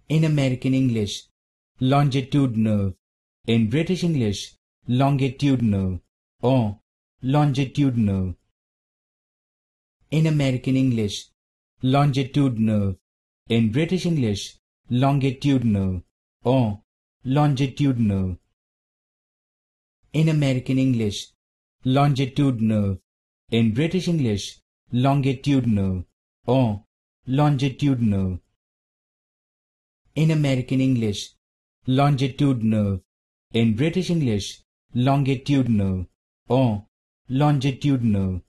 In American English, longitudinal. In British English, longitudinal or longitudinal. In American English, longitudinal. In British English, longitudinal or longitudinal. In American English, longitudinal. In British English, longitudinal or longitudinal. In American English, longitudinal. In British English, longitudinal or longitudinal.